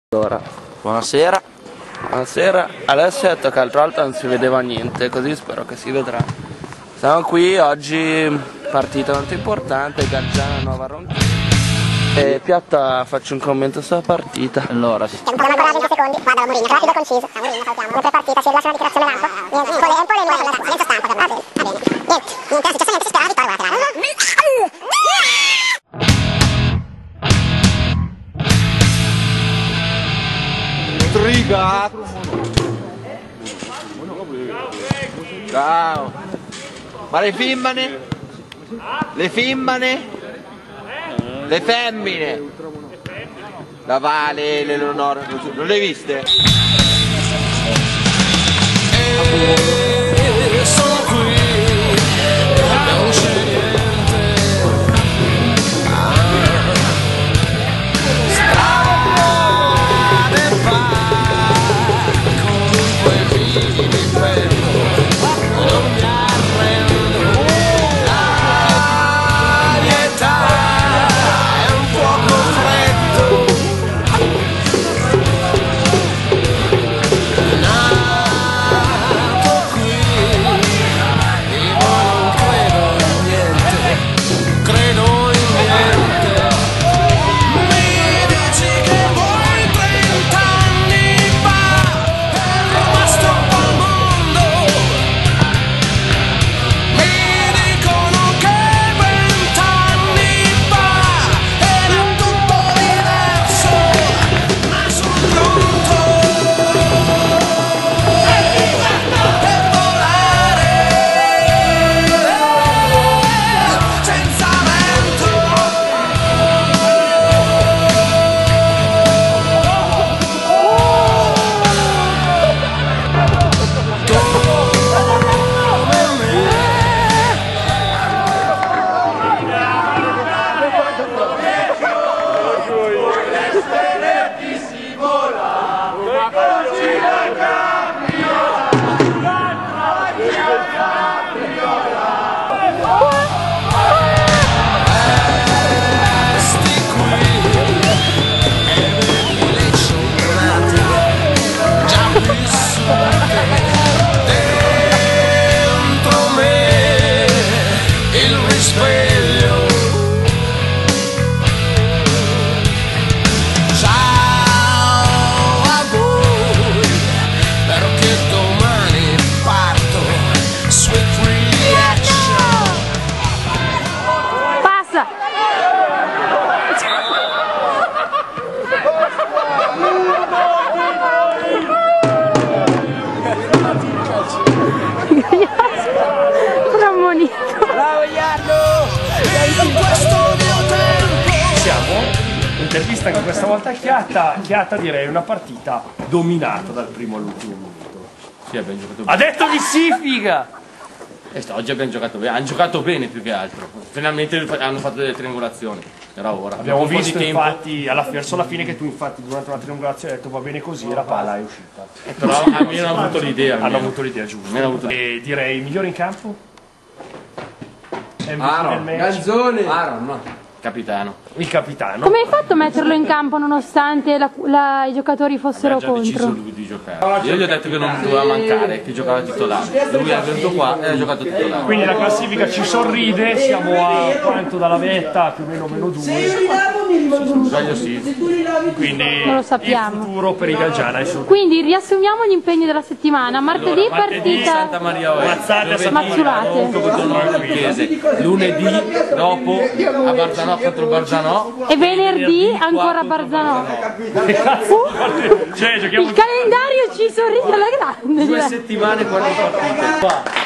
Allora, buonasera. Buonasera. Adesso è tocca altro alto, non si vedeva niente, così spero che si vedrà. Siamo qui oggi, partita molto importante, Gargiana Nuova Ronchina. E Piatta, faccio un commento sulla partita. Allora, Siamo ancora 20 secondi, vado a Mourinho, rapido e conciso. Mourinho salutiamo. Mentre partita si rilascia una dichiarazione d'ampo. Niente, un po' le senza stampa, va bene. Niente, la successo si spera, vittoria, guarda. Triga! Ciao! Ma le femmine? Le femmine? Le femmine! La Vale, l'Eleonora, non le hai viste? Sono qui, non c'è niente. Strade comunque mi difendo, non mi arrendo. L'arietà è un fuoco freddo. Intervista che questa volta Chiatta direi una partita dominata dal primo all'ultimo minuto. Sì, abbiamo giocato bene. Ha detto di sì, figa! Oggi abbiamo giocato bene, hanno giocato bene più che altro. Finalmente hanno fatto delle triangolazioni. Era ora. Abbiamo visto infatti verso la fine che tu infatti durante una triangolazione hai detto va bene così, la palla è uscita. Però almeno hanno avuto l'idea. Hanno avuto l'idea giusta. E direi migliore in campo? Aaron, Gazzone! Aaron, no. Capitano. Il capitano. Come hai fatto a metterlo in campo nonostante i giocatori fossero Aveva già deciso contro? lui di giocare. Io gli ho detto che non doveva mancare, che giocava titolare. Lui è venuto qua e ha giocato titolare. Quindi la classifica ci sorride, siamo a quanto dalla vetta, più o meno meno 2. Sbaglio sì. Quindi Non lo sappiamo. il futuro per i Galgiana è su. Quindi riassumiamo gli impegni della settimana. Martedì Allora, martedì Santa partita Maria Oeste, Mazzurate. lunedì dopo a Barzanò contro Barzanò E venerdì ancora Barzanò. Cioè, giochiamo Il calendario ci sorride alla grande. 2 settimane 4 partite.